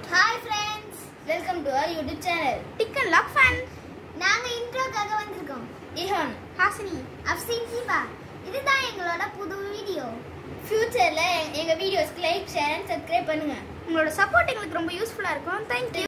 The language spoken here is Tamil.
Hi friends, welcome to our YouTube channel Tick and Lock Fun. நாங்க இன்ட்ரோக்காக வந்திருக்கோம். இஹான், ஹாசினி, அப்சின் ஜீபா. இதுதான் எங்களோட புது வீடியோ. ஃபியூச்சர்ல எங்க வீடியோஸ்க்கு லைக், ஷேர், சப்ஸ்கிரைப் பண்ணுங்க. உங்களோட சப்போர்ட் எங்களுக்கு ரொம்ப யூஸ்ஃபுல்லா இருக்கும். Thank you.